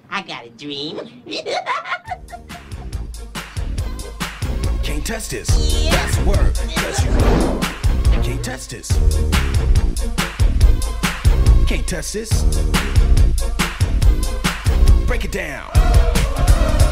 I got a dream. Can't test this. That's the word. Cause you can't test this. Can't test this. Break it down.